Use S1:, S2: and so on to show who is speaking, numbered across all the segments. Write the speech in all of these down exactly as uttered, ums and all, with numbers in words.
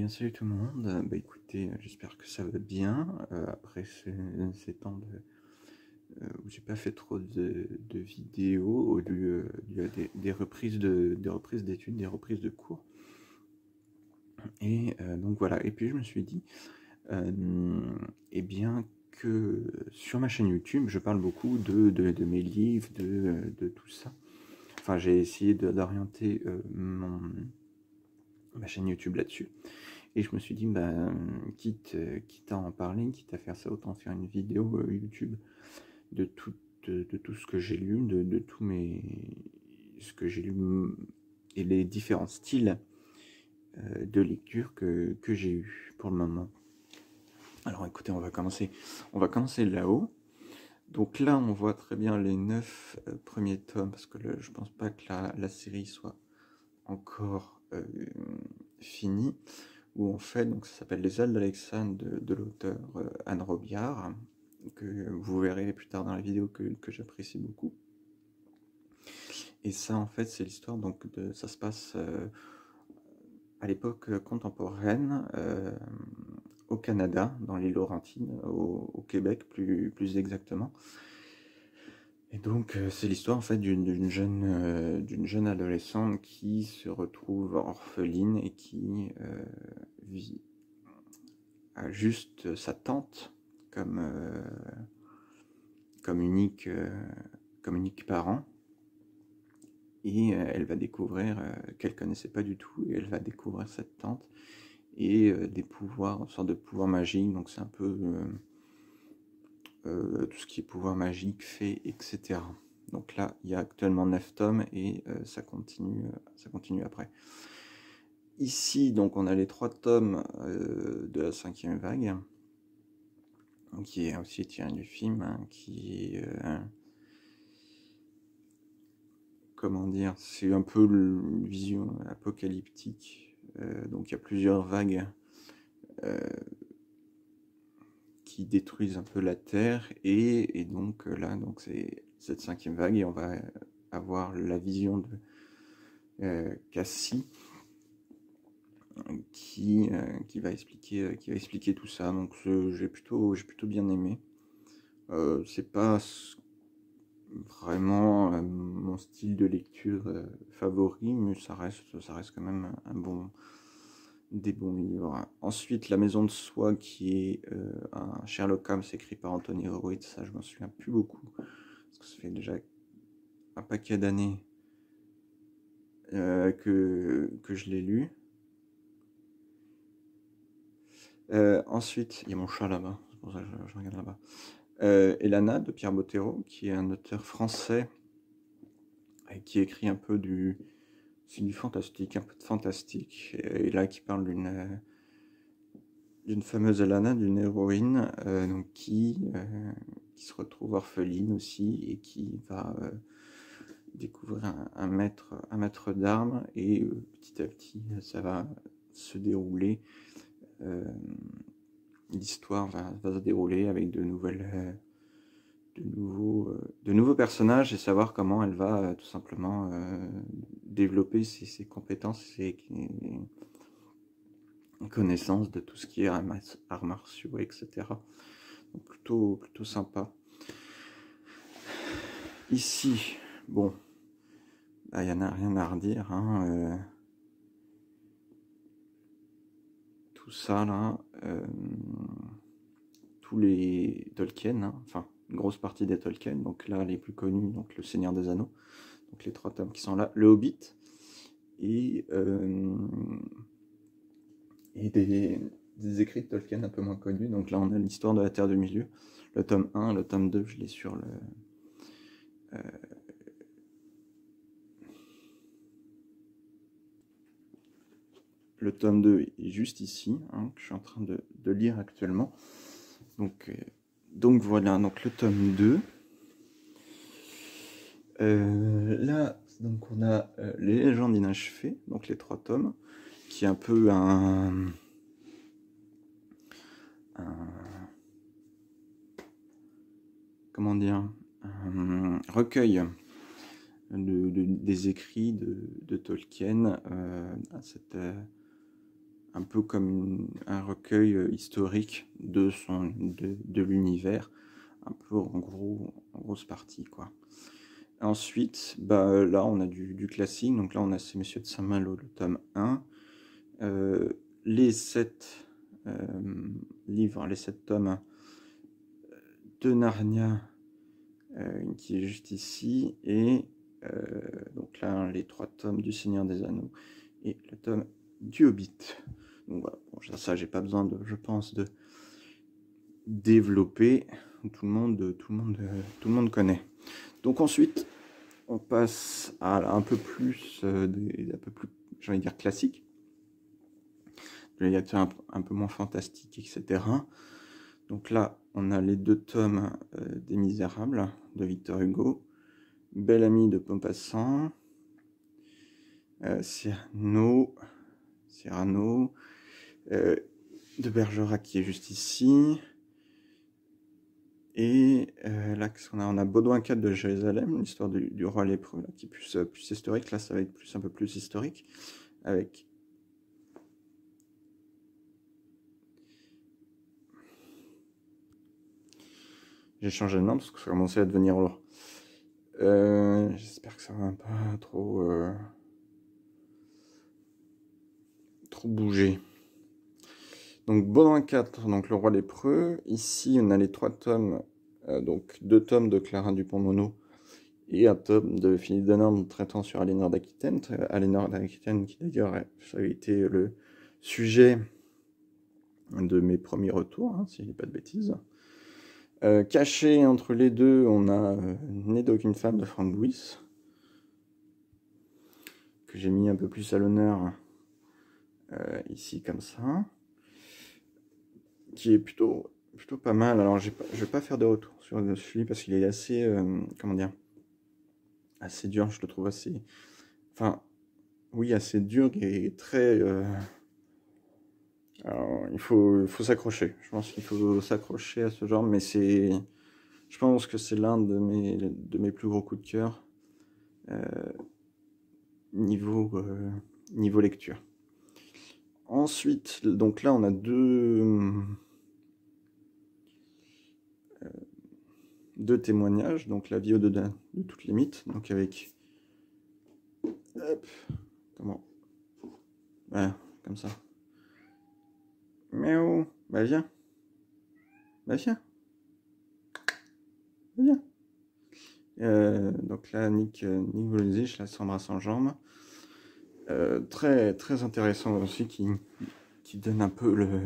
S1: bien, salut tout le monde. Euh, Bah écoutez, euh, j'espère que ça va bien. Euh, après ces, ces temps de, euh, où j'ai pas fait trop de, de vidéos, au lieu euh, dû à des, des reprises de, des reprises d'études, des reprises de cours. Et euh, donc voilà. Et puis je me suis dit, euh, eh bien que sur ma chaîne YouTube, je parle beaucoup de, de, de mes livres, de, de tout ça. Enfin, j'ai essayé de- d'orienter euh, mon ma chaîne YouTube là-dessus. Et je me suis dit, bah, quitte, euh, quitte à en parler, quitte à faire ça, autant faire une vidéo euh, YouTube de tout, de, de tout ce que j'ai lu, de, de tous mes, ce que j'ai lu et les différents styles euh, de lecture que, que j'ai eu pour le moment. Alors écoutez, on va commencer, on va commencer là-haut. Donc là, on voit très bien les neuf euh, premiers tomes, parce que le, je pense pas que la, la série soit encore euh, finie. Où en fait, donc ça s'appelle Les ailes d'Alexandre de, de l'auteur euh, Anne Robillard, que vous verrez plus tard dans la vidéo que, que j'apprécie beaucoup. Et ça, en fait, c'est l'histoire, donc de, ça se passe euh, à l'époque contemporaine, euh, au Canada, dans l'île Laurentine, au, au Québec plus, plus exactement. Et donc, euh, c'est l'histoire en fait d'une jeune, euh, d'une jeune adolescente qui se retrouve orpheline et qui euh, vit à juste sa tante comme, euh, comme, unique, euh, comme unique parent. Et euh, elle va découvrir euh, qu'elle connaissait pas du tout, et elle va découvrir cette tante et euh, des pouvoirs, une sorte de pouvoir magique. Donc c'est un peu euh, euh, tout ce qui est pouvoir magique, fée, et cetera. Donc là, il y a actuellement neuf tomes et euh, ça continue, euh, ça continue après. Ici, donc, on a les trois tomes euh, de la cinquième vague, qui est aussi tiré du film, hein, qui est euh, comment dire, c'est un peu une vision apocalyptique. Euh, donc il y a plusieurs vagues euh, qui détruisent un peu la Terre, et, et donc là, donc c'est cette cinquième vague, et on va avoir la vision de euh, Cassie qui, euh, qui va expliquer, qui va expliquer tout ça. Donc j'ai plutôt, j'ai plutôt bien aimé. Euh, c'est pas vraiment euh, mon style de lecture euh, favori, mais ça reste, ça reste quand même un bon, des bons livres. Ensuite, La Maison de Soi, qui est euh, un Sherlock Holmes écrit par Anthony Horowitz, ça je m'en souviens plus beaucoup, parce que ça fait déjà un paquet d'années euh, que, que je l'ai lu. Euh, ensuite, il y a mon chat là-bas, c'est pour ça que je, je regarde là-bas. Euh, Elana de Pierre Bottero, qui est un auteur français et qui écrit un peu du, c'est du fantastique, un peu de fantastique, et là qui parle d'une d'une fameuse Elana, d'une héroïne euh, donc qui, euh, qui se retrouve orpheline aussi et qui va euh, découvrir un, un maître, un maître d'armes, et euh, petit à petit ça va se dérouler, euh, l'histoire va, va se dérouler avec de nouvelles euh, de nouveaux, euh, de nouveaux personnages, et savoir comment elle va euh, tout simplement euh, développer ses, ses compétences et ses connaissances de tout ce qui est arts martiaux, et cetera. Donc plutôt, plutôt sympa. Ici, bon, il n'y en a rien à redire. Hein, euh, tout ça là, euh, tous les Tolkien, hein, enfin une grosse partie des Tolkien, donc là les plus connus, donc Le Seigneur des Anneaux, donc les trois tomes qui sont là, Le Hobbit, et, euh, et des, des écrits de Tolkien un peu moins connus. Donc là on a l'histoire de la Terre du Milieu, le tome un, le tome deux, je l'ai sur le... Euh, le tome deux est juste ici, hein, que je suis en train de, de lire actuellement. Donc, euh, donc voilà, donc le tome deux. Euh, là, donc on a euh, Les légendes inachevées, donc les trois tomes, qui est un peu un, un comment dire, un recueil de, de, des écrits de, de Tolkien, euh, à cette, euh, un peu comme une, un recueil historique de, son, de, de l'univers, un peu en gros, en grosse partie, quoi. Ensuite, bah, là, on a du, du classique. Donc là, on a Ces Messieurs de Saint-Malo, le tome un. Euh, les sept euh, livres, les sept tomes de Narnia, euh, qui est juste ici. Et euh, donc là, les trois tomes du Seigneur des Anneaux et le tome du Hobbit. Donc voilà, bon, ça, j'ai pas besoin, de, je pense, de développer. Tout le monde, tout le monde, tout le monde connaît. Donc ensuite, on passe à un peu plus, euh, des, un peu plus, j'ai envie de dire classique, de la littérature un, un peu moins fantastique, et cetera. Donc là, on a les deux tomes euh, des Misérables de Victor Hugo, Belle Amie de Maupassant, euh, Cyrano, Cyrano euh, de Bergerac qui est juste ici. Et euh, là, qu'est-ce qu'on a? On a Baudouin quatre de Jérusalem, l'histoire du, du roi lépreux, là, qui est plus, euh, plus historique. Là, ça va être plus, un peu plus historique, avec j'ai changé de nom parce que ça commençait à devenir lourd. Euh, J'espère que ça va pas trop euh, trop bouger. Donc Baudouin quatre, donc le roi lépreux. Ici, on a les trois tomes, euh, donc deux tomes de Clara Dupont-Mono et un tome de Philippe Denorme traitant sur Aliénor d'Aquitaine. Euh, Aliénor d'Aquitaine qui d'ailleurs ça a été le sujet de mes premiers retours, hein, si je dis pas de bêtises. Euh, caché entre les deux, on a euh, Né d'aucune femme de Frank Lewis, que j'ai mis un peu plus à l'honneur euh, ici comme ça, qui est plutôt, plutôt pas mal. Alors j'ai pas, je vais pas faire de retour sur celui parce qu'il est assez, euh, comment dire, assez dur, je le trouve assez, enfin, oui, assez dur et très... Euh, alors, il faut, il faut s'accrocher. Je pense qu'il faut s'accrocher à ce genre, mais c'est... Je pense que c'est l'un de mes, de mes plus gros coups de cœur euh, niveau, euh, niveau lecture. Ensuite, donc là, on a deux, euh, deux témoignages. Donc la vie au-delà de toutes les mythes. Donc avec... Hop, comment? Voilà, comme ça. Miaou, bah viens. Bah viens. Bah viens. Euh, donc là, Nick, euh, Nick Volzich, là, s'embrasse en jambes. Euh, très, très intéressant aussi, qui, qui donne un peu le...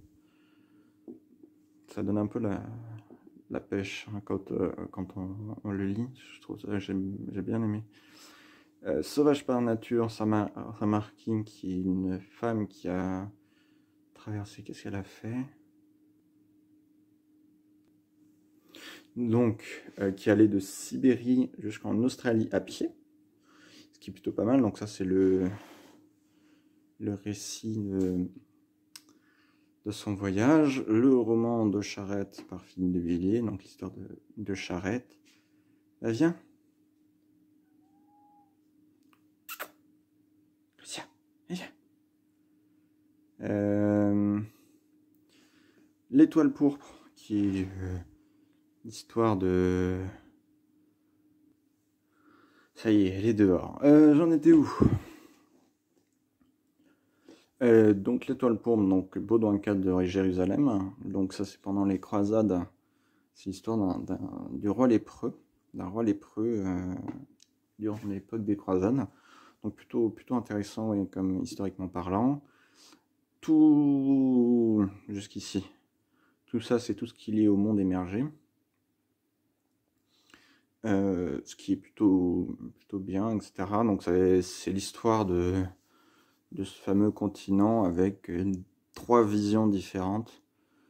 S1: Ça donne un peu la, la pêche hein, quand, euh, quand on, on le lit. Je trouve ça, j'ai bien aimé. Euh, Sauvage par nature, Samar, Samar King, qui est une femme qui a traversé, qu'est-ce qu'elle a fait? Donc, euh, qui allait de Sibérie jusqu'en Australie à pied, ce qui est plutôt pas mal. Donc ça, c'est le, le récit de, de son voyage. Le roman de Charette par Philippe de Villiers, donc l'histoire de, de Charette. Bah, viens. Viens, viens. Euh, L'étoile pourpre, qui est euh, l'histoire de... Ça y est, elle est dehors. Euh, J'en étais où? euh, Donc l'étoile pourpre, donc Baudouin quatre de Jérusalem. Donc ça c'est pendant les croisades. C'est l'histoire du roi lépreux, d'un roi lépreux euh, durant l'époque des croisades. Donc plutôt, plutôt intéressant et comme historiquement parlant. Tout jusqu'ici. Tout ça, c'est tout ce qui est lié au monde émergé. Euh, ce qui est plutôt, plutôt bien, et cetera. Donc c'est l'histoire de, de ce fameux continent avec euh, trois visions différentes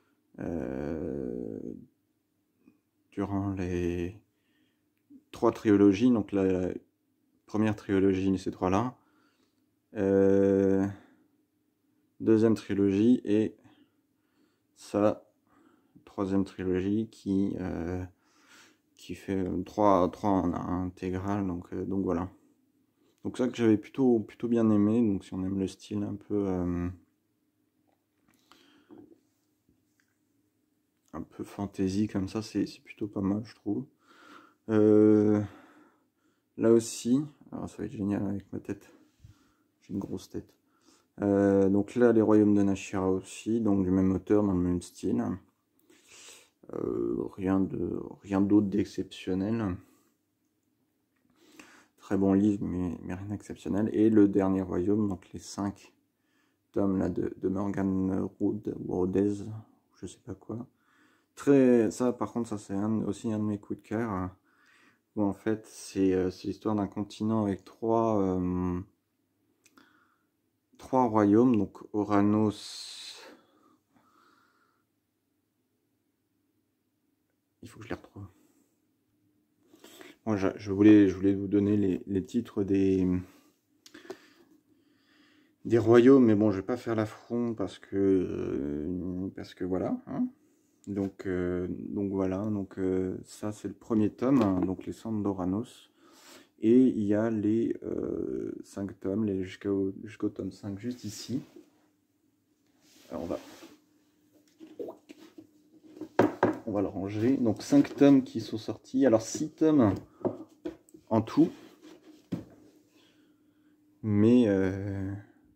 S1: euh, durant les trois trilogies. Donc la, la première trilogie, ces trois-là. Euh, deuxième trilogie et sa troisième trilogie qui... Euh, qui fait trois en intégral, donc, euh, donc voilà. Donc ça que j'avais plutôt, plutôt bien aimé, donc si on aime le style un peu, euh, un peu fantasy comme ça, c'est plutôt pas mal, je trouve. Euh, là aussi, alors ça va être génial avec ma tête, j'ai une grosse tête. Euh, donc là, les Royaumes de Nashira aussi, donc du même auteur, dans le même style. Euh, rien de rien d'autre d'exceptionnel. Très bon livre, mais, mais rien d'exceptionnel. Et le dernier Royaume, donc les cinq tomes là de, de Morgan Rudez, je sais pas quoi. Très, ça, par contre, ça c'est aussi un de mes coups de cœur. Où en fait, c'est euh, l'histoire d'un continent avec trois euh, trois royaumes, donc Oranos. Il faut que je les retrouve. Moi, je, je voulais, je voulais vous donner les, les titres des des royaumes, mais bon, je vais pas faire l'affront parce que euh, parce que voilà. Hein. Donc euh, donc voilà. Donc euh, ça, c'est le premier tome, hein, donc les Cendres d'Oranos. Et il y a les euh, cinq tomes, les jusqu'au jusqu'au tome cinq, juste ici. Alors on va on va le ranger. Donc cinq tomes qui sont sortis. Alors six tomes en tout. Mais euh...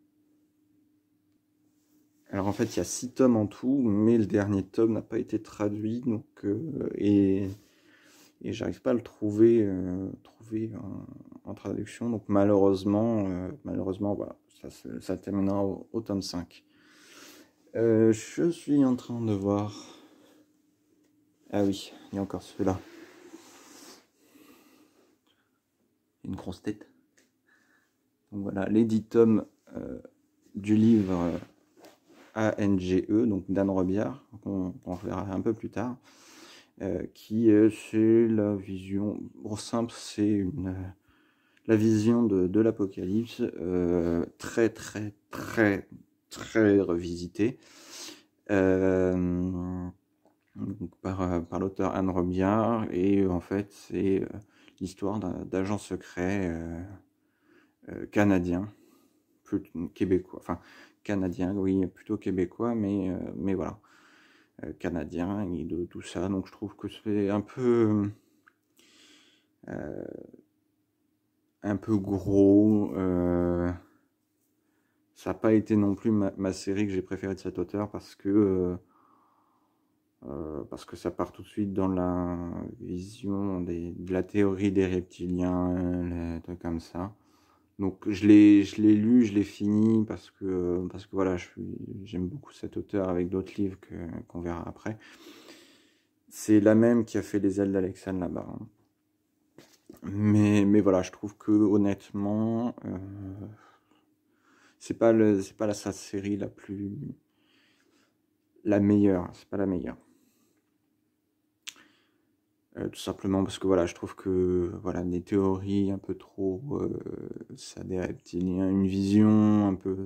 S1: alors en fait il y a six tomes en tout, mais le dernier tome n'a pas été traduit, donc euh, et, et j'arrive pas à le trouver, euh, trouver en, en traduction. Donc malheureusement, euh, malheureusement voilà, ça, ça terminera au, au tome cinq. Euh, je suis en train de voir. Ah oui, il y a encore celui-là. Une grosse tête. Donc voilà, les dix tomes euh, du livre euh, A N G E, donc d'Anne Robillard, qu'on on verra un peu plus tard, euh, qui euh, c'est la vision, bon simple, c'est une euh, la vision de, de l'Apocalypse, euh, très très très très revisitée. Euh, Donc par, par l'auteur Anne Robillard, et en fait c'est euh, l'histoire d'agents secrets euh, euh, canadiens, plus québécois, enfin canadiens, oui, plutôt québécois, mais, euh, mais voilà, euh, canadiens et de tout ça. Donc je trouve que c'est un peu euh, un peu gros. Euh, ça n'a pas été non plus ma, ma série que j'ai préférée de cet auteur parce que euh, Euh, parce que ça part tout de suite dans la vision des, de la théorie des reptiliens, les trucs comme ça. Donc je l'ai je l'ai lu, je l'ai fini parce que parce que voilà, je suis j'aime beaucoup cet auteur avec d'autres livres que qu'on verra après. C'est la même qui a fait Les ailes d'Alexandre là-bas. Hein. Mais mais voilà, je trouve que honnêtement, euh, c'est pas le c'est pas la sa série la plus la meilleure, c'est pas la meilleure. Euh, tout simplement parce que voilà, je trouve que voilà, des théories un peu trop, euh, ça des reptiliens, une vision un peu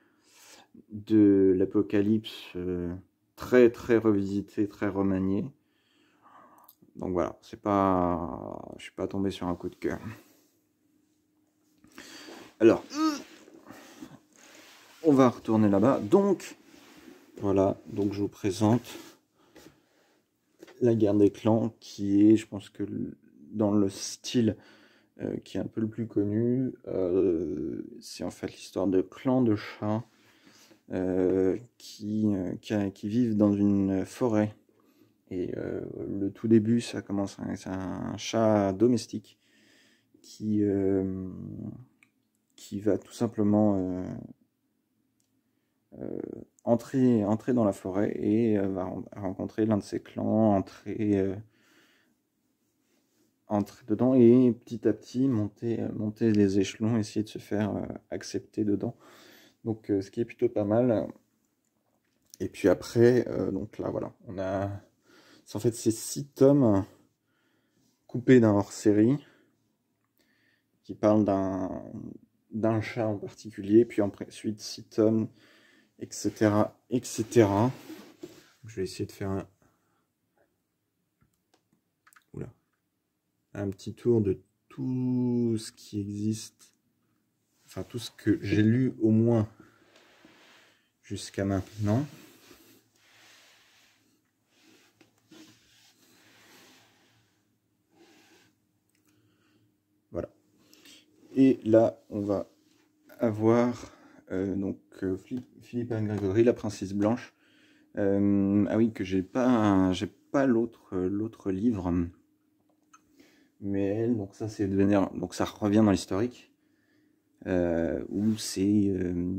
S1: de l'apocalypse euh, très très revisitée, très remaniée. Donc voilà, c'est pas, je suis pas tombé sur un coup de cœur. Alors, on va retourner là-bas. Donc voilà, donc je vous présente la guerre des clans, qui est, je pense que dans le style Euh, qui est un peu le plus connu. Euh, c'est en fait l'histoire de clans de chats euh, qui, euh, qui, qui, vivent dans une forêt. Et euh, le tout début, ça commence, c'est un chat domestique qui, euh, qui va tout simplement euh, euh, entrer, entrer dans la forêt et euh, va rencontrer l'un de ses clans, entrer... Euh, entrer dedans et petit à petit monter, monter les échelons, essayer de se faire euh, accepter dedans. Donc euh, ce qui est plutôt pas mal. Et puis après, euh, donc là voilà, on a... En fait c'est six tomes coupés d'un hors-série qui parle d'un d'un chat en particulier, puis ensuite six tomes, et cetera, et cetera. Je vais essayer de faire un... Oula. Un petit tour de tout ce qui existe, enfin tout ce que j'ai lu au moins jusqu'à maintenant. Et là, on va avoir euh, donc euh, Philippe Anne Grégory, La Princesse Blanche. Euh, ah oui, que j'ai pas, j'ai pas l'autre, l'autre livre. Mais elle, donc ça, c'est devenir, donc ça revient dans l'historique, euh, où c'est, euh,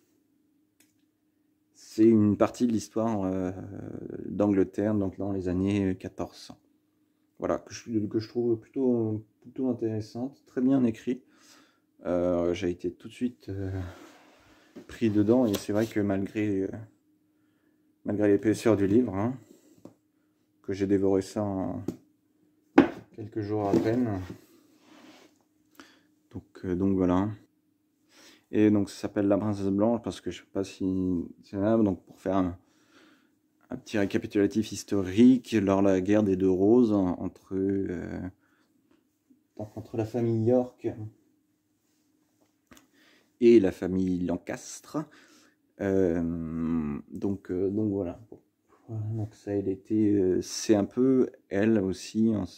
S1: c'est une partie de l'histoire euh, d'Angleterre, donc dans les années quatorze cents. Voilà, que je, que je trouve plutôt, plutôt intéressante, très bien écrit. Euh, j'ai été tout de suite euh, pris dedans, et c'est vrai que malgré, euh, malgré l'épaisseur du livre, hein, que j'ai dévoré ça en quelques jours à peine. Donc, euh, donc voilà. Et donc ça s'appelle La Princesse Blanche parce que je sais pas si c'est là, donc pour faire un, un petit récapitulatif historique, lors de la guerre des deux roses entre, euh, entre la famille York et la famille Lancastre. Euh, donc, euh, donc voilà. Donc ça, elle était, euh, c'est un peu elle aussi. Hein,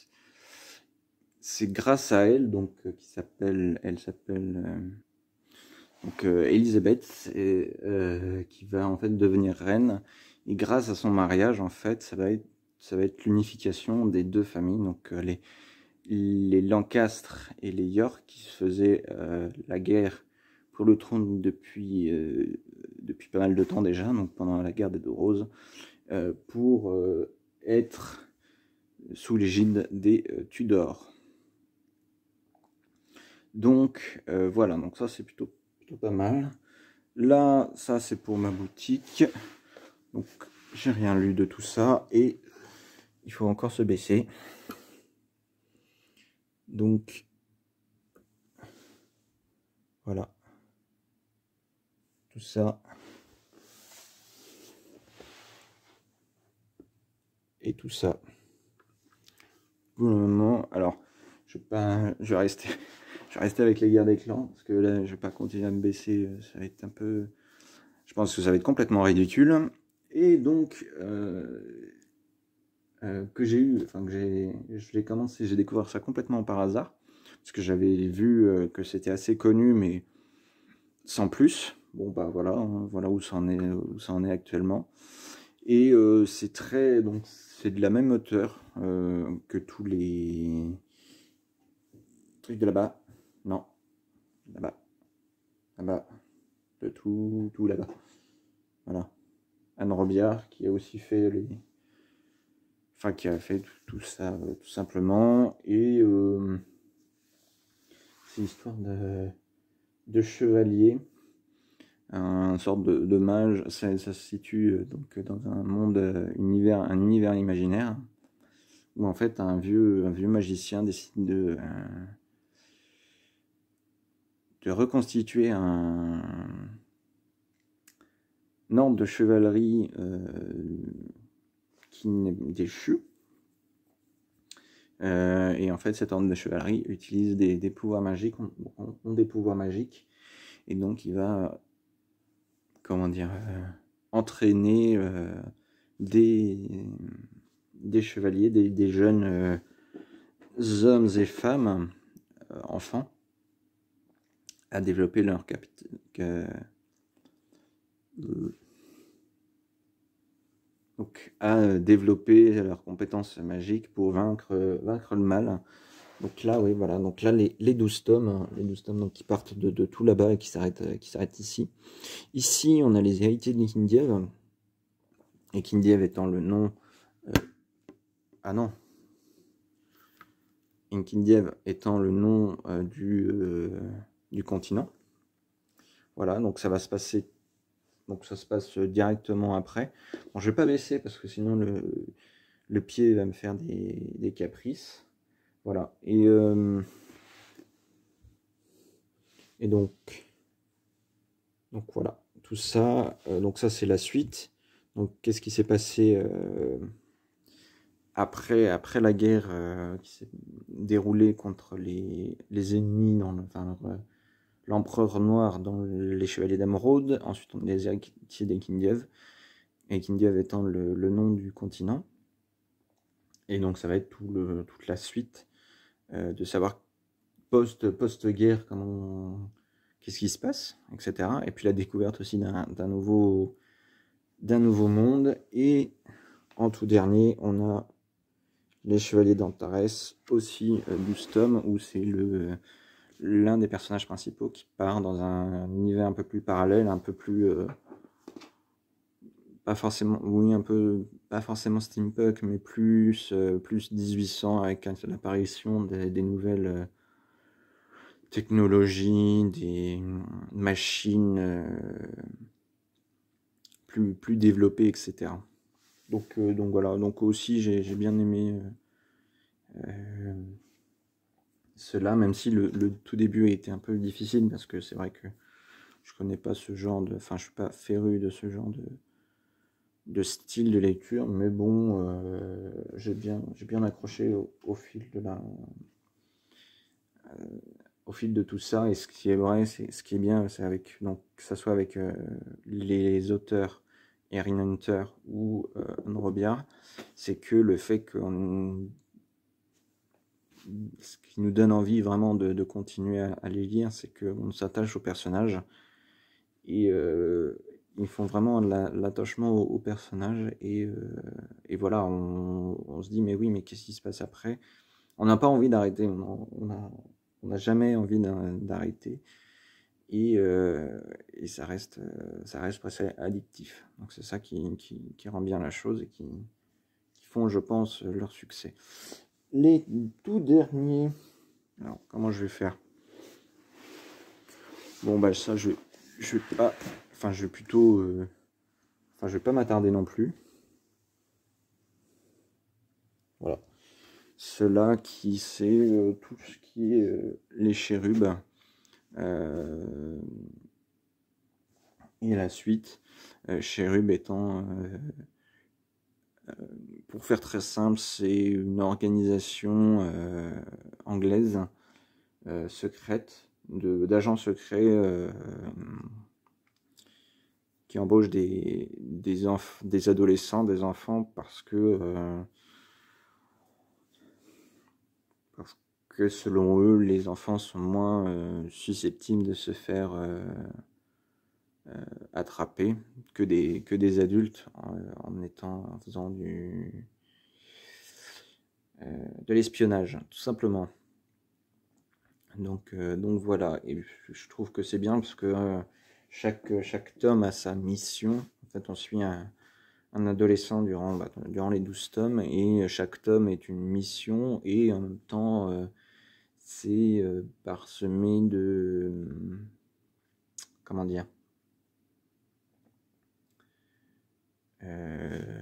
S1: c'est grâce à elle, donc euh, qui s'appelle, elle s'appelle euh, donc euh, Elisabeth, et, euh, qui va en fait devenir reine. Et grâce à son mariage, en fait, ça va être, ça va être l'unification des deux familles. Donc euh, les les Lancastre et les York qui se faisaient euh, la guerre pour le trône depuis euh, depuis pas mal de temps déjà, donc pendant la guerre des deux roses, euh, pour euh, être sous l'égide des euh, Tudors. Donc euh, voilà, donc ça c'est plutôt, plutôt pas mal. Là, ça c'est pour ma boutique. Donc j'ai rien lu de tout ça et il faut encore se baisser. Donc voilà. Tout ça. Et tout ça. Pour le moment, alors je vais pas, je vais rester, je vais rester avec les guerres des clans parce que là je vais pas continuer à me baisser, ça va être un peu, je pense que ça va être complètement ridicule. Et donc euh, euh, que j'ai eu, enfin que j'ai, je l'ai commencé, j'ai découvert ça complètement par hasard parce que j'avais vu euh, que c'était assez connu mais sans plus. Bon bah voilà, hein, voilà où ça en est, où ça en est actuellement. Et euh, c'est très, donc c'est de la même hauteur euh, que tous les trucs de là-bas. Non, là-bas, là-bas, de tout, tout là-bas. Voilà. Anne Robillard qui a aussi fait les, enfin qui a fait tout, tout ça euh, tout simplement. Et euh, c'est l'histoire de, de chevalier, un sorte de, de mage. Ça, ça se situe euh, donc dans un monde, euh, univers, un univers imaginaire où en fait un vieux, un vieux magicien décide de, euh, de reconstituer un, un ordre de chevalerie euh, qui n'est déchu. Euh, et en fait, cet ordre de chevalerie utilise des, des pouvoirs magiques, ont, ont des pouvoirs magiques, et donc il va, comment dire, euh, entraîner euh, des, des chevaliers, des, des jeunes euh, hommes et femmes, euh, enfants, à développer leur capacité. Euh, donc à développer leurs compétences magiques pour vaincre, vaincre le mal. Donc là, oui, voilà. Donc là, les, les douze tomes, hein, les douze tomes donc, qui partent de, de tout là-bas et qui s'arrêtent, qui s'arrêtent ici. Ici, on a les héritiers de Nikindiev. Et Kindiev étant le nom... Euh, ah non. Inkindiev étant le nom euh, du, euh, du continent. Voilà, donc ça va se passer... Donc ça se passe directement après. Bon, je vais pas baisser parce que sinon le, le pied va me faire des, des caprices. Voilà. Et... Euh, et donc... Donc voilà, tout ça, euh, donc ça c'est la suite. Donc qu'est-ce qui s'est passé euh, après, après la guerre euh, qui s'est déroulée contre les, les ennemis, dans le, enfin, l'empereur noir dans les Chevaliers d'Émeraude, ensuite on a les héritiers d'Ekindiev, Ekindiev étant le, le nom du continent. Et donc ça va être tout le, toute la suite euh, de savoir post, post-guerre, comment, qu'est-ce qui se passe, et cetera. Et puis la découverte aussi d'un d'un nouveau, d'un nouveau monde. Et en tout dernier, on a les Chevaliers d'Antares, aussi euh, douze tomes, où c'est le l'un des personnages principaux qui part dans un, un univers un peu plus parallèle, un peu plus... Euh, pas forcément, oui, un peu, pas forcément steampunk, mais plus, euh, plus mille huit cents, avec l'apparition des, des nouvelles euh, technologies, des machines euh, plus, plus développées, et cetera. Donc, euh, donc voilà, donc aussi j'ai bien aimé euh, euh, cela, même si le, le tout début a été un peu difficile, parce que c'est vrai que je connais pas ce genre de, enfin je suis pas féru de ce genre de de style de lecture, mais bon, euh, j'ai bien, j'ai bien accroché au, au fil de la, euh, au fil de tout ça. Et ce qui est vrai, c'est ce qui est bien, c'est avec, donc que ça soit avec euh, les auteurs Erin Hunter ou euh, Anne Robillard, c'est que le fait qu'on, ce qui nous donne envie vraiment de, de continuer à, à les lire, c'est qu'on s'attache aux personnages et euh, ils font vraiment l'attachement au, au personnage et, euh, et voilà, on, on se dit mais oui, mais qu'est-ce qui se passe après? On n'a pas envie d'arrêter, on n'a on a jamais envie d'arrêter et, euh, et ça reste ça reste presque addictif. Donc c'est ça qui, qui, qui rend bien la chose et qui, qui font, je pense, leur succès. Les tout derniers, alors comment je vais faire? Bon bah ça je je vais pas, enfin je vais plutôt euh, enfin je vais pas m'attarder non plus. Voilà. Cela qui c'est euh, tout ce qui est euh, les chérubes euh, et la suite. Euh, chérubes étant, euh, euh, pour faire très simple, c'est une organisation euh, anglaise euh, secrète d'agents secrets euh, qui embauchent des des, des adolescents, des enfants parce que euh, parce que selon eux, les enfants sont moins euh, susceptibles de se faire euh, euh, attraper que des, que des adultes en, en étant, en faisant du, euh, de l'espionnage, tout simplement. Donc, euh, donc voilà, et je trouve que c'est bien parce que euh, chaque, chaque tome a sa mission. En fait, on suit un, un adolescent durant, bah, durant les douze tomes et chaque tome est une mission et en même temps, euh, c'est euh, parsemé de... Comment dire euh,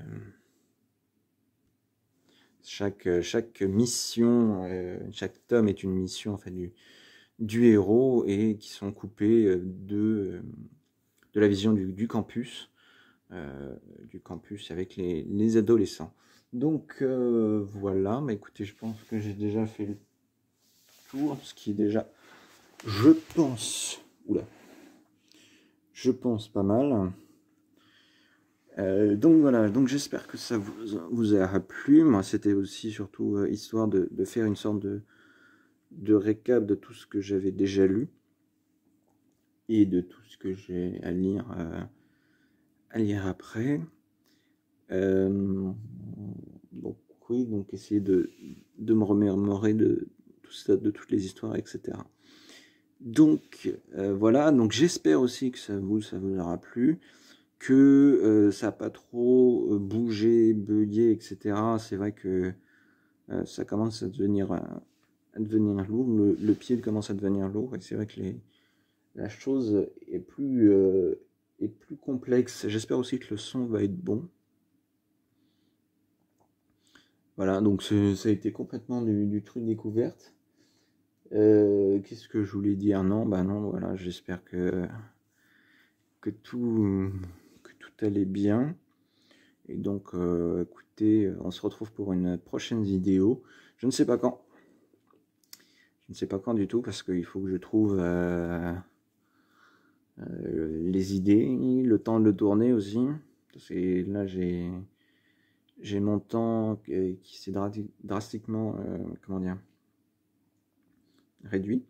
S1: chaque, chaque mission, euh, chaque tome est une mission en fait, du, du héros et qui sont coupés de, de la vision du, du campus, euh, du campus avec les, les adolescents. Donc euh, voilà, mais écoutez, je pense que j'ai déjà fait le tour, ce qui est déjà, je pense, oula, je pense pas mal. Euh, donc voilà, donc j'espère que ça vous, vous a plu. Moi, c'était aussi surtout euh, histoire de, de faire une sorte de, de récap de tout ce que j'avais déjà lu et de tout ce que j'ai à lire, euh, à lire après. Euh, donc oui, donc essayer de, de me remémorer de tout ça, de toutes les histoires, et cetera. Donc euh, voilà, donc j'espère aussi que ça vous, ça vous aura plu. Que euh, ça n'a pas trop euh, bougé, bugué, et cetera. C'est vrai que euh, ça commence à devenir, à devenir lourd, le, le pied commence à devenir lourd, et c'est vrai que les, la chose est plus, euh, est plus complexe. J'espère aussi que le son va être bon. Voilà, donc ça a été complètement du, du truc découverte. Euh, Qu'est-ce que je voulais dire? Non, bah non, voilà, j'espère que, que, tout, que tout allait bien. Et donc, euh, écoutez, on se retrouve pour une prochaine vidéo. Je ne sais pas quand. Je ne sais pas quand du tout, parce qu'il faut que je trouve euh, euh, les idées, le temps de le tourner aussi. Parce que là, j'ai j'ai mon temps qui s'est drastiquement, euh, comment dire, réduit.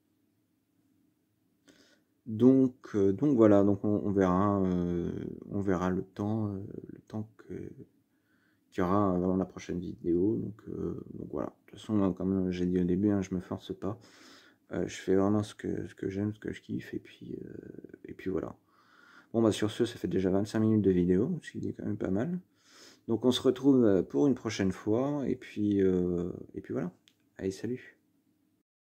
S1: Donc, euh, donc voilà, donc on, on verra, euh, on verra le temps, euh, le temps que qu'il y aura avant la prochaine vidéo. Donc, euh, donc voilà. De toute façon, comme j'ai dit au début, hein, je me force pas. Euh, je fais vraiment ce que ce que j'aime, ce que je kiffe, et puis euh, et puis voilà. Bon bah sur ce, ça fait déjà vingt-cinq minutes de vidéo, ce qui est quand même pas mal. Donc on se retrouve pour une prochaine fois, et puis euh, et puis voilà. Allez, salut.